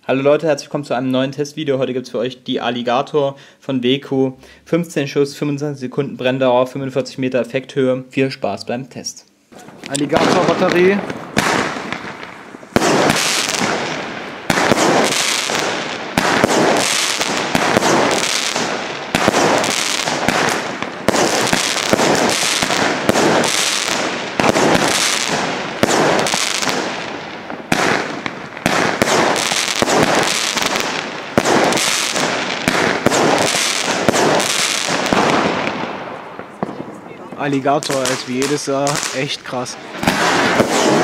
Hallo Leute, herzlich willkommen zu einem neuen Testvideo. Heute gibt es für euch die Alligator von WEKO. 15 Schuss, 25 Sekunden Brenndauer, 45 Meter Effekthöhe. Viel Spaß beim Test. Alligator-Batterie. Alligator ist wie jedes Jahr echt krass.